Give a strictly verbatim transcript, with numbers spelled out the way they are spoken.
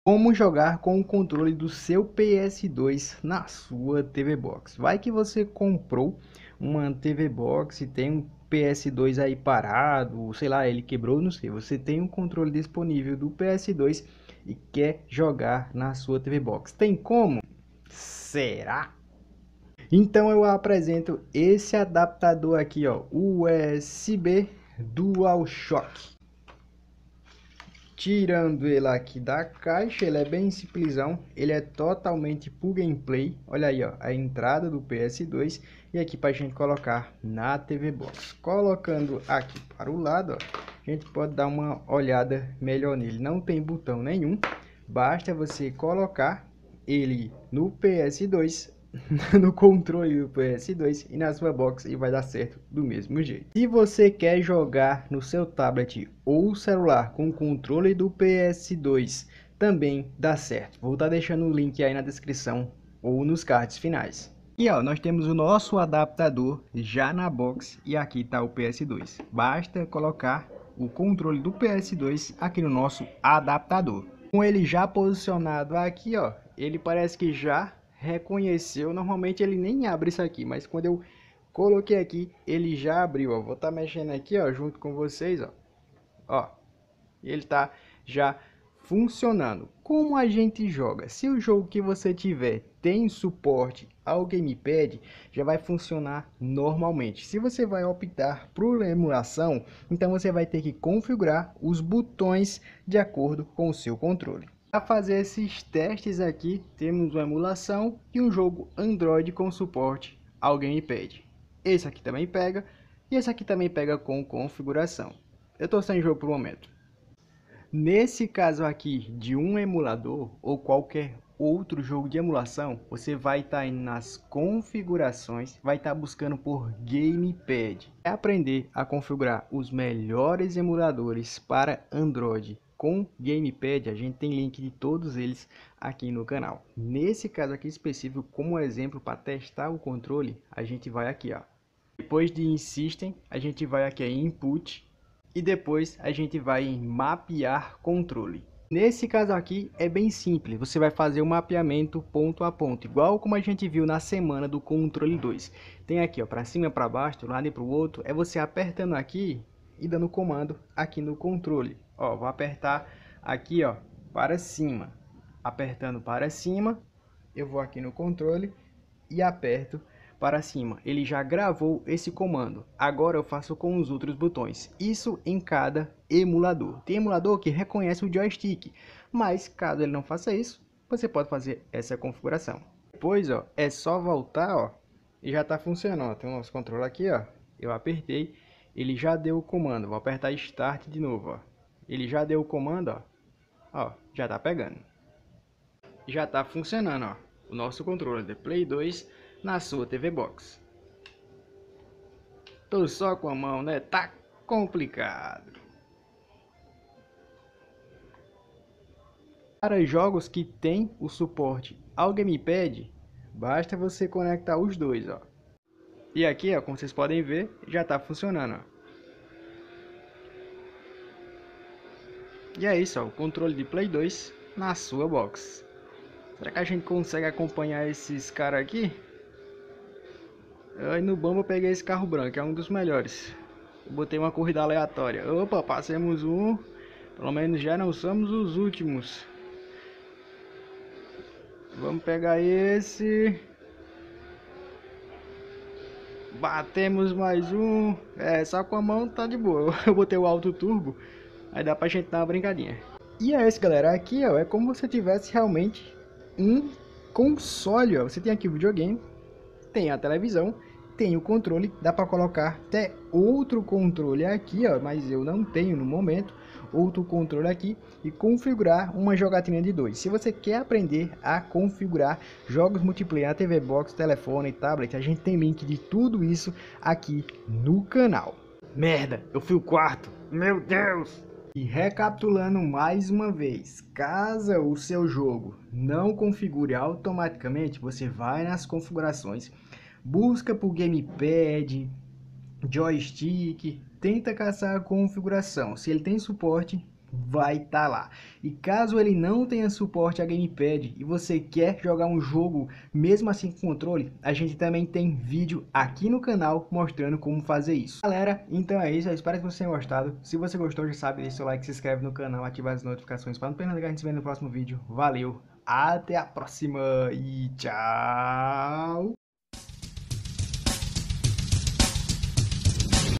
Como jogar com o controle do seu P S dois na sua T V Box. Vai que você comprou uma T V Box e tem um P S dois aí parado, sei lá, ele quebrou, não sei. Você tem um controle disponível do P S dois e quer jogar na sua T V Box. Tem como? Será? Então eu apresento esse adaptador aqui, ó, U S B DualShock. Tirando ele aqui da caixa, ele é bem simplesão, ele é totalmente plug and play. Olha aí, ó, a entrada do P S dois e aqui para a gente colocar na T V Box. Colocando aqui para o lado, ó, a gente pode dar uma olhada melhor nele. Não tem botão nenhum, basta você colocar ele no P S dois, no controle do P S dois e na sua box e vai dar certo do mesmo jeito. Se você quer jogar no seu tablet ou celular com o controle do P S dois, também dá certo. Vou estar deixando o link aí na descrição ou nos cards finais. E ó, nós temos o nosso adaptador já na box e aqui está o P S dois. Basta colocar o controle do P S dois aqui no nosso adaptador. Com ele já posicionado aqui, ó, ele parece que já reconheceu. Normalmente ele nem abre isso aqui, mas quando eu coloquei aqui, ele já abriu, ó. Vou estar tá mexendo aqui, ó, junto com vocês, ó. Ó, ele tá já funcionando. Como a gente joga? Se o jogo que você tiver tem suporte ao gamepad, já vai funcionar normalmente. Se você vai optar por emulação, então você vai ter que configurar os botões de acordo com o seu controle. Para fazer esses testes aqui, temos uma emulação e um jogo Android com suporte ao gamepad. Esse aqui também pega e esse aqui também pega com configuração. Eu estou sem jogo por momento. Nesse caso aqui de um emulador ou qualquer outro jogo de emulação, você vai estar indo nas configurações, vai estar buscando por gamepad. Para aprender a configurar os melhores emuladores para Android com gamepad, a gente tem link de todos eles aqui no canal. Nesse caso aqui específico, como exemplo para testar o controle, a gente vai aqui, ó. Depois de em System, a gente vai aqui em Input e depois a gente vai em Mapear Controle. Nesse caso aqui é bem simples, você vai fazer o mapeamento ponto a ponto, igual como a gente viu na semana do controle dois. Tem aqui, ó, para cima, para baixo, do lado e para o outro, é você apertando aqui e dando comando aqui no controle. Ó, vou apertar aqui, ó, para cima. Apertando para cima, eu vou aqui no controle e aperto para cima. Ele já gravou esse comando. Agora eu faço com os outros botões. Isso em cada emulador. Tem emulador que reconhece o joystick, mas caso ele não faça isso, você pode fazer essa configuração. Depois, ó, é só voltar, ó, e já está funcionando. Tem o nosso controle aqui, ó. Eu apertei, ele já deu o comando. Vou apertar Start de novo, ó. Ele já deu o comando, ó. Ó, já está pegando. Já está funcionando, ó, o nosso controle de Play dois na sua T V Box. Tô só com a mão, né? Tá complicado. Para jogos que tem o suporte ao gamepad, basta você conectar os dois, ó. E aqui, ó, como vocês podem ver, já tá funcionando, ó. E é isso, ó, o controle de Play dois na sua box. Será que a gente consegue acompanhar esses caras aqui? Aí no bomba eu peguei esse carro branco, é um dos melhores. Eu botei uma corrida aleatória. Opa, passemos um. Pelo menos já não somos os últimos. Vamos pegar esse. Batemos mais um. É, só com a mão tá de boa. Eu botei o alto turbo. Aí dá pra gente dar uma brincadinha. E é isso, galera. Aqui, ó, é como se tivesse realmente um console, ó. Você tem aqui o videogame, tem a televisão, tem o controle, dá para colocar até outro controle aqui, ó, mas eu não tenho no momento, outro controle aqui e configurar uma jogatina de dois. Se você quer aprender a configurar jogos multiplayer na T V Box, telefone, tablet, a gente tem link de tudo isso aqui no canal. Merda, eu fui o quarto, meu Deus! E recapitulando mais uma vez, caso o seu jogo não configure automaticamente, você vai nas configurações, busca por gamepad, joystick, tenta caçar a configuração. Se ele tem suporte, vai estar lá. E caso ele não tenha suporte a gamepad e você quer jogar um jogo mesmo assim com controle, a gente também tem vídeo aqui no canal mostrando como fazer isso. Galera, então é isso, eu espero que vocês tenham gostado. Se você gostou, já sabe, deixa seu like, se inscreve no canal, ativa as notificações para não perder nada. A gente se vê no próximo vídeo. Valeu, até a próxima e tchau!